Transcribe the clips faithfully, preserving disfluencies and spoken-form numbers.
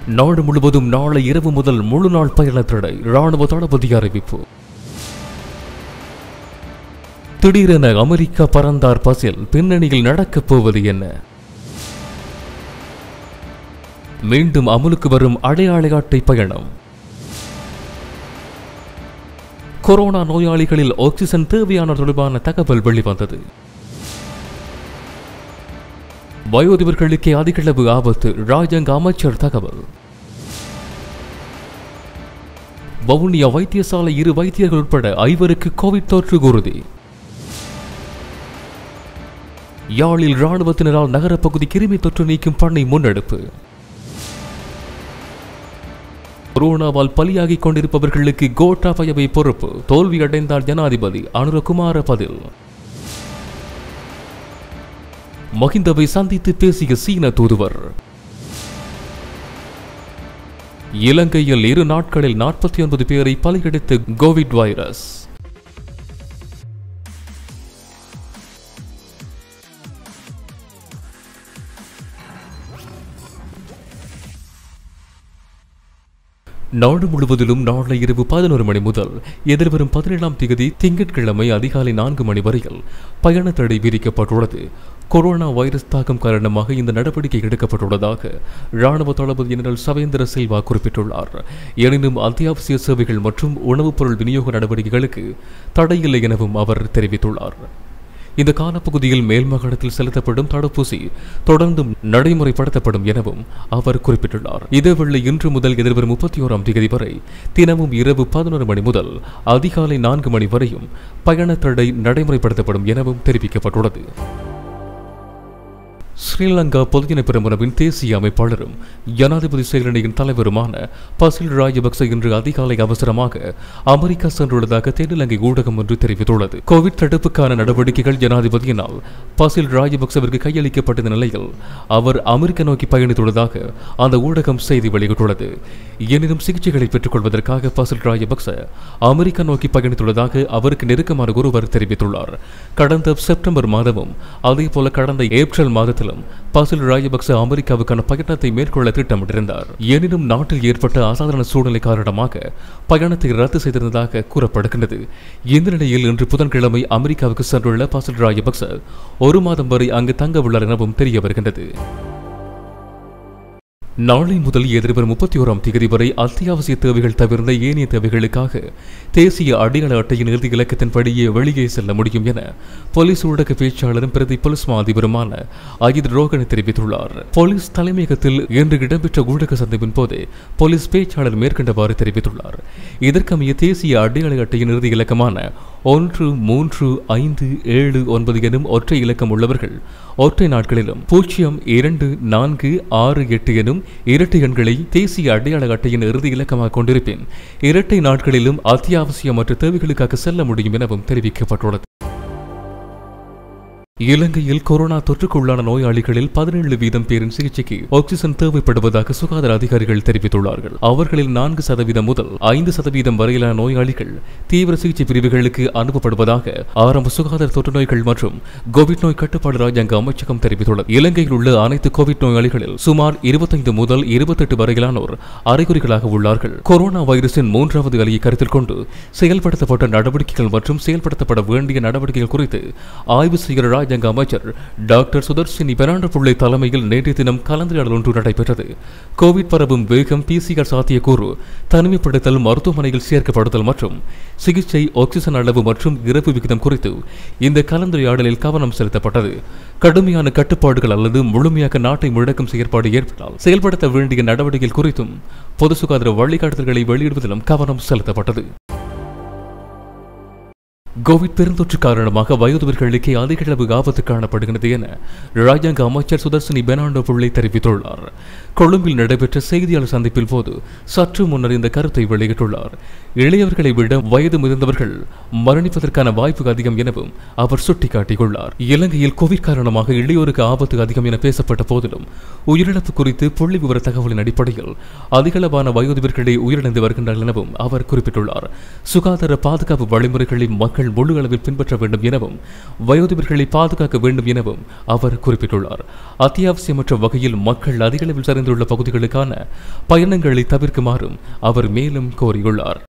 நாடு முழுவதும் நாளை இரவு முதல் முழு நாள் பயண தடை. ராணுவ தளபதி அறிவிப்பு. திடீரென அமெரிக்கா பறந்தார் பசில். பின்னணியில் நடக்கப் போவது என்ன? மீண்டும் அமலுக்கு வரும் அடையாள அட்டை பயணம். கொரோனா நோயாளிகளில் ஆக்சிஜன் தேவையான தொடர்பான தகவல் வெளிவந்தது. வயோதிபர்களுக்கே அதிகளவு ஆபத்து. ராஜாங்க அமைச்சர் தகவல். வவுனியா வைத்தியசாலை இரு வைத்தியர்கள் உட்பட ஐவருக்கு கோவிட் தொற்று உறுதி. யாழில் இராணுவத்தினரால் நகரப்பகுதி கிருமி தொற்று நீக்கும் பணி முன்னெடுப்பு. கொரோனாவால் பலியாகிக் கொண்டிருப்பவர்களுக்கு கோட்டாபயவை பொறுப்பு. தோல்வியடைந்தார் ஜனாதிபதி அனுரகுமார பதில். மஹிந்தவை சந்தித்து பேசிய சீன தூதுவர். இலங்கையில் இரு நாட்களில் நாற்பத்தி ஒன்பது பேரை பலியெடுத்த கோவிட் வைரஸ். நாடு முழுவதிலும் நாளை இரவு பதினோரு மணி முதல் எதிர்வரும் பதினேழாம் தேதி திங்கட்கிழமை அதிகாலை நான்கு மணி வரையில் பயண தடை விதிக்கப்பட்டுள்ளது. கொரோனா வைரஸ் தாக்கம் காரணமாக இந்த நடவடிக்கை எடுக்கப்பட்டுள்ளதாக ராணுவ தளபதி ஜெனரல் சவேந்திர சில்வா குறிப்பிட்டுள்ளார். எனினும் அத்தியாவசிய சேவைகள் மற்றும் உணவுப் பொருள் விநியோக நடவடிக்கைகளுக்கு தடையில்லை எனவும் அவர் தெரிவித்துள்ளார். இந்த காலப்பகுதியில் மேல் மாகாணத்தில் செலுத்தப்படும் தடுப்பூசி தொடர்ந்தும் நடைமுறைப்படுத்தப்படும் எனவும் அவர் குறிப்பிட்டுள்ளார். இதேவேளை இன்று முதல் எதிர்வரும் முப்பத்தி ஓராம் தேதி வரை தினமும் இரவு பதினொரு மணி முதல் அதிகாலை நான்கு மணி வரையும் பயண தடை நடைமுறைப்படுத்தப்படும் எனவும் தெரிவிக்கப்பட்டுள்ளது. ஸ்ரீலங்கா பொதுஜன பெரமுனவின் தேசிய அமைப்பாளரும் ஜனாதிபதி செயலணியின் தலைவருமான பசில் ராஜபக்ச இன்று அதிகாலை அவசரமாக அமெரிக்கா சென்றுள்ளதாக தென்னிலங்கை ஊடகம் ஒன்று தெரிவித்துள்ளது. கோவிட் தடுப்புக்கான நடவடிக்கைகள் ஜனாதிபதியினால் பசில் ராஜபக்சவிற்கு கையளிக்கப்பட்ட நிலையில் அவர் அமெரிக்கா நோக்கி பயணித்துள்ளதாக அந்த ஊடகம் செய்தி வெளியிட்டுள்ளது. எனினும் சிகிச்சைகளை பெற்றுக் கொள்வதற்காக பசில் ராஜபக்ச அமெரிக்கா நோக்கி பயணித்துள்ளதாக அவருக்கு நெருக்கமான ஒருவர் தெரிவித்துள்ளார். கடந்த செப்டம்பர் மாதமும் அதேபோல கடந்த ஏப்ரல் மாதத்தில் பசில் ராஜபக்ச அமெரிக்காவுக்கான பயணத்தை மேற்கொள்ள திட்டமிட்டிருந்தார். எனினும் நாட்டில் ஏற்பட்ட அசாதாரண சூழ்நிலை காரணமாக பயணத்தை ரத்து செய்திருந்ததாக கூறப்படுகின்றது. இந்த நிலையில் இன்று புதன்கிழமை அமெரிக்காவுக்கு சென்றுள்ள பசில் ராஜபக்ச ஒரு மாதம் வரை அங்கு தங்க உள்ளார் எனவும் தெரிய வருகின்றது. நாளை முதல் எதிர்வரும் முப்பத்தி ஓராம் தேதி வரை அத்தியாவசிய தேவைகள் தவிர்ந்த ஏனைய தேவைகளுக்காக தேசிய அடையாள அட்டையின் இறுதி இலக்கத்தின்படியே வெளியே செல்ல முடியும் என போலீஸ் ஊடக பேச்சாளரும் பிரதி போலீஸ் மா அதிபருமான அஜித் ரோகன் தெரிவித்துள்ளார். போலீஸ் தலைமையகத்தில் இன்று இடம்பெற்ற ஊடக சந்திப்பின் போது போலீஸ் பேச்சாளர் மேற்கண்டவாறு தெரிவித்துள்ளார். இதற்கமைய தேசிய அடையாள அட்டையின் இறுதி இலக்கமான ஒன்று மூன்று ஐந்து ஏழு ஒன்பது எனும் ஒற்றை இலக்கம் உள்ளவர்கள் ஒற்றை நாட்களிலும் பூஜ்ஜியம் இரண்டு நான்கு ஆறு எட்டு எனும் இரட்டை எண்களை தேசிய அடையாள அட்டையின் இறுதி இலக்கமாக கொண்டிருப்பின் இரட்டை நாட்களிலும் அத்தியாவசியமற்ற தேவைகளுக்காக செல்ல முடியும் எனவும் தெரிவிக்கப்பட்டுள்ளது. இலங்கையில் கொரோனா தொற்றுக்குள்ளான நோயாளிகளில் பதினேழு வீதம் பேரின் சிகிச்சைக்கு ஆக்சிஜன் தேவைப்படுவதாக சுகாதார அதிகாரிகள் தெரிவித்துள்ளார்கள். அவர்களில் நான்கு சதவீதம் முதல் ஐந்து சதவீதம் வரையிலான நோயாளிகள் தீவிர சிகிச்சை பிரிவுகளுக்கு அனுப்பப்படுவதாக ஆரம்ப சுகாதார தொற்று நோய்கள் மற்றும் கோவிட் நோய் கட்டுப்பாடு ராஜாங்க அமைச்சகம் தெரிவித்துள்ளது. இலங்கையில் உள்ள அனைத்து கோவிட் நோயாளிகளில் சுமார் இருபத்தைந்து முதல் இருபத்தெட்டு வரையிலானோர் அறிகுறிகளாக உள்ளார்கள். கொரோனா வைரஸின் மூன்றாவது அலையை கருத்தில் கொண்டு செயல்படுத்தப்பட்ட நடவடிக்கைகள் மற்றும் செயல்படுத்தப்பட வேண்டிய நடவடிக்கைகள் குறித்து ஆய்வு செய்கிற ராஜாங்க அமைச்சர் டாக்டர் சுதர்சினி பெர்னாண்டோ தலைமையில் நேற்றைய தினம் கலந்துரையாடல் ஒன்று நடைபெற்றது. கோவிட் பரவும் வேகம், பிசிஆர் சாத்தியக்கூறு, தனிமைப்படுத்தல், மருத்துவமனையில் சேர்க்கப்படுதல் மற்றும் சிகிச்சை, ஆக்சிஜன் அளவு மற்றும் இறப்பு விகிதம் குறித்து இந்த கலந்துரையாடலில் கவனம் செலுத்தப்பட்டது. கடுமையான கட்டுப்பாடுகள் அல்லது முழுமையாக நாட்டை முழக்கும் செயற்பாடு ஏற்பட்டால் செயல்படுத்த வேண்டிய நடவடிக்கைகள் குறித்தும் பொது சுகாதார வழிகாட்டுதல்களை வெளியிடுவதிலும் கவனம் செலுத்தப்பட்டது. கோவிட் பெருந்தொற்று காரணமாக வயோதிபர்களுக்கே அதிக அளவு ஆபத்து காணப்படுகிறது என ராஜாங்க அமைச்சர் சுதர்சினி பெர்னாண்டோ தெரிவித்துள்ளார். கொழும்பில் நடைபெற்ற செய்தியாளர் சந்திப்பில் போது சற்று முன்னர் இந்த கருத்தை வெளியிட்டுள்ளார். இளையவர்களை விட வயது முதிர்ந்தவர்கள் மரணிப்பதற்கான வாய்ப்பு அதிகம் எனவும் அவர் சுட்டிக்காட்டியுள்ளார். இலங்கையில் கோவிட் காரணமாக இளையோருக்கு ஆபத்து அதிகம் என பேசப்பட்ட போதிலும் உயிரிழப்பு குறித்து புள்ளி விவர தகவலின் அடிப்படையில் அதிகளவான வயோதிபர்களே உயிரிழந்து வருகின்றனர் எனவும் அவர் குறிப்பிட்டுள்ளார். சுகாதார பாதுகாப்பு வழிமுறைகளை மக்கள் மக்கள் முழு அளவில் பின்பற்ற வேண்டும் எனவும் வயோதிபர்களை பாதுகாக்க வேண்டும் எனவும் அவர் குறிப்பிட்டுள்ளார். அத்தியாவசியமற்ற வகையில் மக்கள் அதிக அளவில் சரிந்துள்ள பகுதிகளுக்கான பயணங்களை தவிர்க்குமாறும் அவர் மேலும் கோரியுள்ளார்.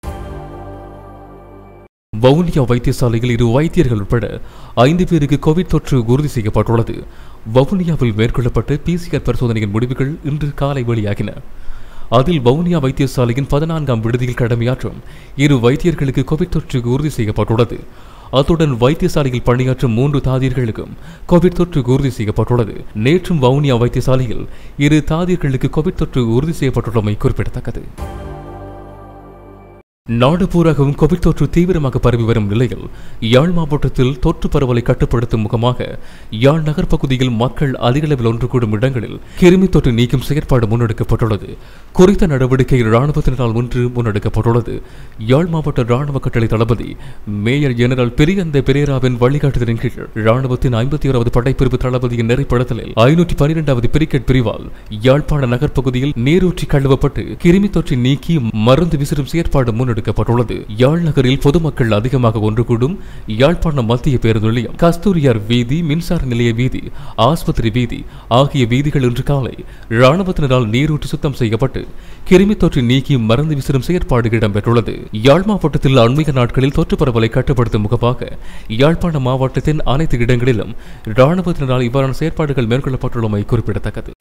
வவுனியா வைத்தியசாலையில் இரு வைத்தியர்கள் உட்பட ஐந்து பேருக்கு கோவிட் தொற்று உறுதி செய்யப்பட்டுள்ளது. வவுனியாவில் மேற்கொள்ளப்பட்ட பிசிஆர் பரிசோதனையின் முடிவுகள் இன்று காலை வெளியாகின. அதில் வவுனியா வைத்தியசாலையின் பதினான்காம் விடுதியில் கடமையாற்றும் இரு வைத்தியர்களுக்கு கோவிட் தொற்று உறுதி செய்யப்பட்டுள்ளது. அத்துடன் வைத்தியசாலையில் பணியாற்றும் மூன்று தாதியர்களுக்கும் கோவிட் தொற்று உறுதி செய்யப்பட்டுள்ளது. நேற்றும் வவுனியா வைத்தியசாலையில் இரு தாதியர்களுக்கு கோவிட் தொற்று உறுதி செய்யப்பட்டுள்ளமை குறிப்பிடத்தக்கது. நாடு பூராகவும் கோவிட் தொற்று தீவிரமாக பரவி வரும் நிலையில் யாழ் மாவட்டத்தில் தொற்று பரவலை கட்டுப்படுத்தும் முகமாக யாழ் நகர் பகுதியில் மக்கள் அதிக அளவில் ஒன்று கூடும் இடங்களில் கிருமி தொற்று நீக்கும் செயற்பாடு முன்னெடுக்கப்பட்டுள்ளது. குறித்த நடவடிக்கை இராணுவத்தினரால் ஒன்று முன்னெடுக்கப்பட்டுள்ளது. யாழ் மாவட்ட இராணுவ கட்டளை தளபதி மேயர் ஜெனரல் பெரியந்த பெரேராவின் வழிகாட்டுதலின் கீழ் இராணுவத்தின் ஐம்பத்தி ஓராவது படைப்பிரிவு தளபதியின் நெறிப்படுத்தலில் ஐநூற்றி பனிரெண்டாவது பிரிகேட் பிரிவால் யாழ்ப்பாண நகர் பகுதியில் நீரூற்றி கழுவப்பட்டு கிருமி தொற்றை நீக்கி மருந்து விசிறும் செயற்பாடு முன்னெடுக்கப்பட்டுள்ளது. யாழ் நகரில் பொதுமக்கள் அதிகமாக ஒன்று கூடும் யாழ்ப்பாணம் மத்திய பேருந்து நிலையம், கஸ்தூரியார் வீதி, மின்சார நிலைய வீதி, ஆஸ்பத்திரி வீதி ஆகிய வீதிகள் இன்று காலை இராணுவத்தினரால் நீரூற்றி சுத்தம் செய்யப்பட்டு கிருமி தொற்று நீக்கி மருந்து விசிறும் செயற்பாடு இடம்பெற்றுள்ளது. யாழ் மாவட்டத்தில் அண்மைய நாட்களில் தொற்று பரவலை கட்டுப்படுத்தும் முகமாக யாழ்ப்பாணம் மாவட்டத்தின் அனைத்து இடங்களிலும் இராணுவத்தினரால் இவ்வாறான செயற்பாடுகள் மேற்கொள்ளப்பட்டுள்ளமை குறிப்பிடத்தக்கது.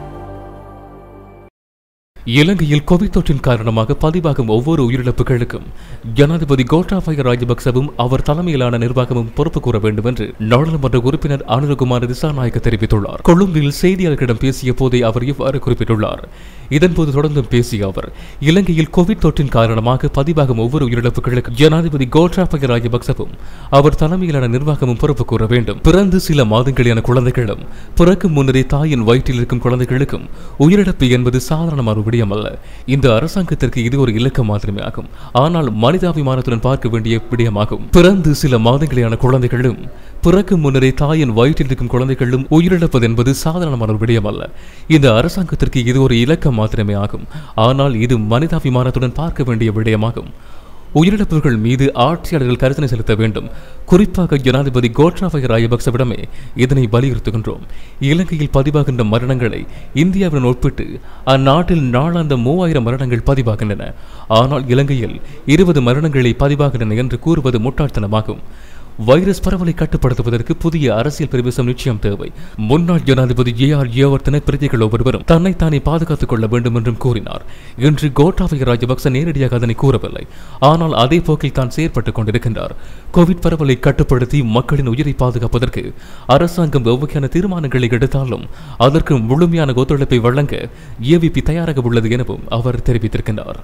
இலங்கையில் கோவிட் தொற்றின் காரணமாக பதிவாகும் ஒவ்வொரு உயிரிழப்புகளுக்கும் ஜனாதிபதி கோட்டாபய ராஜபக்சவும் அவர் தலைமையிலான நிர்வாகமும் பொறுப்பு கூற வேண்டும் என்று நாடாளுமன்ற உறுப்பினர் அனுரகுமார திசாநாயக்க தெரிவித்துள்ளார். கொழும்பில் செய்தியாளர்களிடம் பேசிய போதே அவர் இவ்வாறு குறிப்பிட்டுள்ளார். இதன்போது தொடர்ந்தும் பேசிய அவர், இலங்கையில் கோவிட் தொற்றின் காரணமாக பதிவாகும் ஒவ்வொரு உயிரிழப்புகளுக்கும் ஜனாதிபதி கோட்டாபய ராஜபக்சவும் அவர் தலைமையிலான நிர்வாகமும் பொறுப்பு கூற வேண்டும். பிறந்து சில மாதங்களான குழந்தைகளும் பிறக்கும் முன்னரே தாயின் வயிற்றில் இருக்கும் குழந்தைகளுக்கும் உயிரிழப்பு என்பது சாதாரணமான அல்ல. இந்த அரசாங்கத்திற்கு இது ஒரு இலக்கம் மாத்திரமே ஆகும். ஆனால் மனிதாபிமானத்துடன் பார்க்க வேண்டிய விடயமாகும். பிறந்து சில மாதங்களான குழந்தைகளும் பிறக்கும் முன்னரே தாயின் வயிற்றில் இருக்கும் குழந்தைகளும் உயிரிழப்பது என்பது சாதாரணமான விடயம் அல்ல. இந்த அரசாங்கத்திற்கு இது ஒரு இலக்கம் மாத்திரமே ஆகும். ஆனால் இது மனிதாபிமானத்துடன் பார்க்க வேண்டிய விடயமாகும். உயிரிழப்புகள் மீது ஆட்சியாளர்கள் கருத்தனை செலுத்த வேண்டும். குறிப்பாக ஜனாதிபதி கோட்டாபய ராஜபக்சவிடமே இதனை வலியுறுத்துகின்றோம். இலங்கையில் பதிவாகின்ற மரணங்களை இந்தியாவுடன் ஒப்பிட்டு அந்நாட்டில் நாளாந்த மூவாயிரம் மரணங்கள் பதிவாகின்றன. ஆனால் இலங்கையில் இருபது மரணங்களை பதிவாகின்றன என்று கூறுவது முட்டாள்தனமாகும். வைரஸ் பரவலை கட்டுப்படுத்துவதற்கு புதிய அரசியல் பிரவேசம் நிச்சயம் தேவை. முன்னாள் ஜனாதிபதி ஜே ஆர் ஜெயவர்தன பிரஜைகள் ஒவ்வொருவரும் தன்னைத்தானே பாதுகாத்துக் கொள்ள வேண்டும் என்றும் கூறினார். இன்று கோட்டாபய ராஜபக்ச நேரடியாக அதனை கூறவில்லை. ஆனால் அதே போக்கில் தான் செயற்பட்டுக் கொண்டிருக்கின்றார். கோவிட் பரவலை கட்டுப்படுத்தி மக்களின் உயிரை பாதுகாப்பதற்கு அரசாங்கம் எவ்வகையான தீர்மானங்களை எடுத்தாலும் அதற்கு முழுமையான ஒத்துழைப்பை வழங்க ஏவிபி தயாராக உள்ளது எனவும் அவர் தெரிவித்திருக்கின்றார்.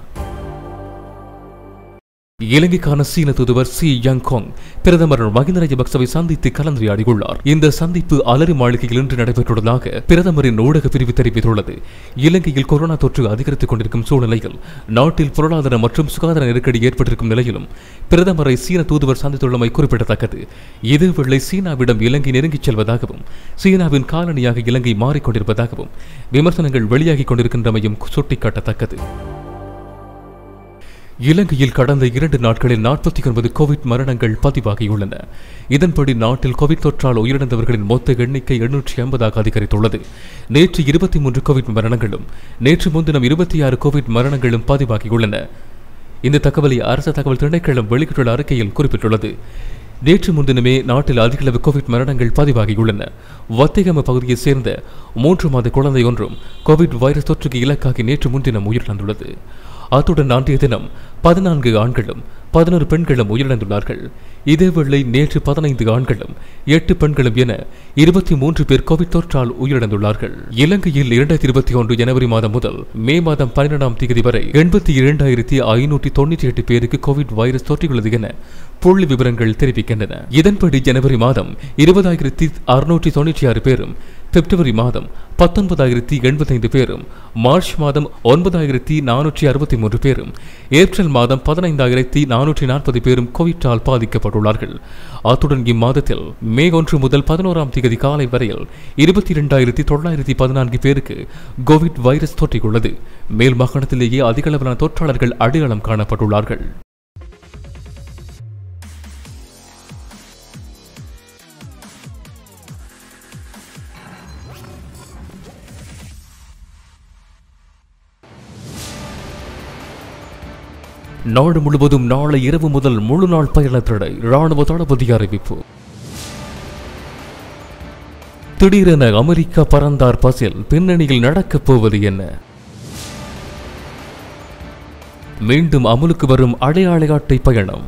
இலங்கைக்கான சீன தூதுவர் சி யங்கோங் பிரதமர் மஹிந்த ராஜபக்சவை சந்தித்து கலந்துரையாடியுள்ளார். இந்த சந்திப்பு அலரி மாளிகையில் இன்று நடைபெற்றுள்ளதாக பிரதமரின் ஊடக பிரிவு தெரிவித்துள்ளது. இலங்கையில் கொரோனா தொற்று அதிகரித்துக் கொண்டிருக்கும் சூழ்நிலையில் நாட்டில் பொருளாதார மற்றும் சுகாதார நெருக்கடி ஏற்பட்டிருக்கும் நிலையிலும் பிரதமரை சீன தூதுவர் சந்தித்துள்ளமை குறிப்பிடத்தக்கது. இதேவேளை சீனாவிடம் இலங்கை நெருங்கிச் செல்வதாகவும் சீனாவின் காலனியாக இலங்கை மாறிக்கொண்டிருப்பதாகவும் விமர்சனங்கள் வெளியாகிக் கொண்டிருக்கின்றமையும் சுட்டிக்காட்டத்தக்கது. இலங்கையில் கடந்த இரண்டு நாட்களில் நாற்பத்தி ஒன்பது கோவிட் மரணங்கள் பதிவாகியுள்ளன. இதன்படி நாட்டில் கோவிட் தொற்றால் உயிரிழந்தவர்களின் மொத்த எண்ணிக்கை எண்ணூற்றி ஐம்பதாக அதிகரித்துள்ளது. நேற்று இருபத்தி மூன்று கோவிட் மரணங்களும் நேற்று முன்தினம் இருபத்தி ஆறு கோவிட் மரணங்களும் பதிவாகியுள்ளன. இந்த தகவலை அரசு தகவல் திணைக்களம் வெளியிட்டுள்ள அறிக்கையில் குறிப்பிட்டுள்ளது. நேற்று முன்தினமே நாட்டில் அதிகளவு கோவிட் மரணங்கள் பதிவாகியுள்ளன. வத்திகம பகுதியைச் சேர்ந்த மூன்று மாத குழந்தை ஒன்றும் கோவிட் வைரஸ் தொற்றுக்கு இலக்காகி நேற்று முன்தினம் உயிரிழந்துள்ளது. அத்துடன் அன்றைய தினம் பதினான்கு ஆண்களும் பதினொரு பெண்களும் உயிரிழந்துள்ளார்கள். இதேவேளை நேற்று பதினைந்து ஆண்களும் எட்டு பெண்களும் என இருபத்தி மூன்று பேர் கோவிட் தொற்றால் உயிரிழந்துள்ளார்கள். இலங்கையில் இரண்டாயிரத்தி இருபத்தி ஒன்று ஜனவரி மாதம் முதல் மே மாதம் பன்னிரெண்டாம் தேதி வரை எண்பத்தி இரண்டாயிரத்தி ஐநூற்றி தொண்ணூற்றி எட்டு பேருக்கு கோவிட் வைரஸ் தொற்றியுள்ளது என புள்ளி விவரங்கள் தெரிவிக்கின்றன. இதன்படி ஜனவரி மாதம் இருபதாயிரத்தி அறுநூற்றி தொண்ணூற்றி ஆறு பேரும், பிப்ரவரி மாதம் பத்தொன்பதாயிரத்தி எண்பத்தி ஐந்து பேரும், மார்ச் மாதம் ஒன்பதாயிரத்தி நானூற்றி அறுபத்தி மூன்று பேரும், ஏப்ரல் மாதம் பதினைந்தாயிரத்தி நானூற்றி நாற்பது பேரும் கோவிட்டால் பாதிக்கப்பட்டுள்ளார்கள். அத்துடன் இம்மாதத்தில் மே ஒன்று முதல் பதினோராம் தேதி காலை வரையில் இருபத்தி இரண்டாயிரத்தி தொள்ளாயிரத்தி பதினான்கு பேருக்கு கோவிட் வைரஸ் தொற்றியுள்ளது. மேல் மாகாணத்திலேயே அதிக அளவிலான தொற்றாளர்கள் அடையாளம் காணப்பட்டுள்ளார்கள். நாடு முழுவதும் நாளை இரவு முதல் முழு நாள் பயண தடை, ராணுவ தளபதி அறிவிப்பு. திடீரென அமெரிக்கா பறந்தார் பசில், பின்னணியில் நடக்கப் போவது என்ன? மீண்டும் அமலுக்கு வரும் அடையாள அட்டை பயணம்.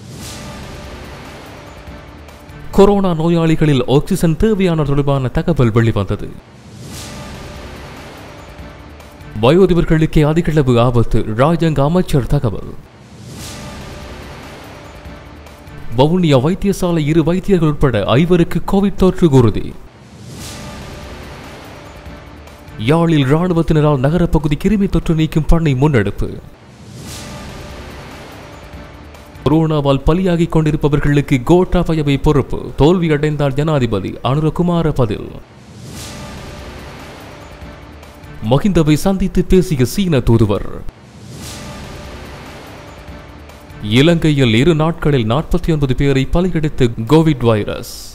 கொரோனா நோயாளிகளில் ஆக்சிஜன் தேவையான தொடர்பான தகவல் வெளிவந்தது. வயோதிபர்களுக்கே அதிகளவு ஆபத்து, ராஜாங்க அமைச்சர் தகவல். வவுனியா வைத்தியசாலை இரு வைத்தியர்கள் உட்பட ஐவருக்கு கோவிட் தொற்று உறுதி. யாழில் ராணுவத்தினரால் நகரப்பகுதி கிருமி தொற்று நீக்கும் பணி முன்னெடுப்பு. கொரோனாவால் பலியாகிக் கொண்டிருப்பவர்களுக்கு கோட்டாபயவை பொறுப்பு, தோல்வியடைந்தால் ஜனாதிபதி அனுரகுமார பதில். மஹிந்தவை சந்தித்து பேசிய சீன தூதுவர். இலங்கையில் இரு நாட்களில் நாற்பத்தி ஒன்பது பேரை பலியெடுத்த கோவிட் வைரஸ்.